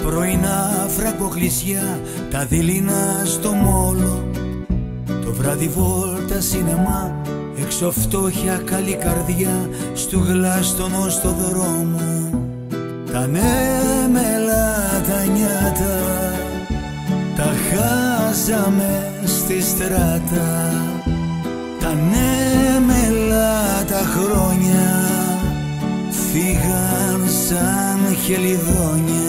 πρωινά φραγκοκλεισιά, τα δειλινά στο μόλο, το βράδυ βόλτα σινεμά, έξω φτώχεια καλή καρδιά, στου γλάστονο στο δρόμο. Τα νέμελα τα νιάτα, τα χάσαμε στη στράτα. Τα νέμελα τα χρόνια φύγαν σαν χελιδόνια.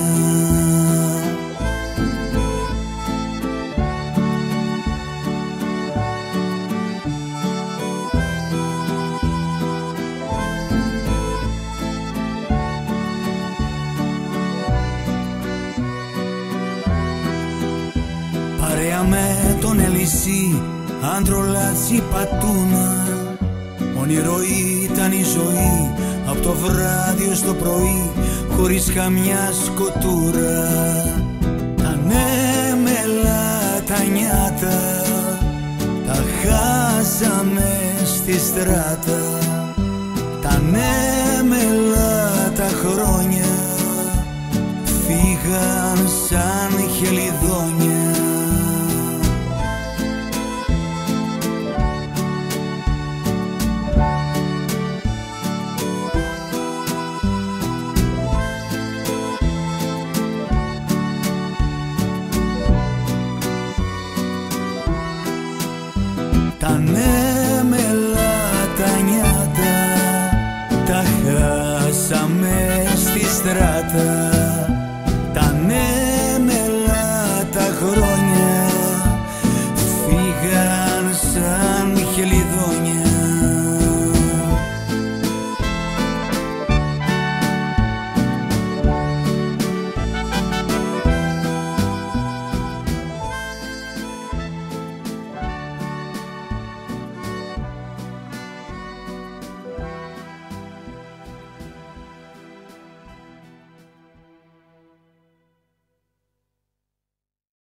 Παρέα με τον Ελυσί, άντρο λάτσι πατούνα, όνειρο ήταν η ζωή, απ' το βράδυ ως το πρωί, χωρίς καμιά σκοτούρα. Τα νέμελα τα νιάτα, τα χάσαμε στη στράτα. Τα νέμελα τα χρόνια φύγαν σαν χελιδόνια. Τα νέμελα τα νιάτα, τα χάσαμε στη στράτα.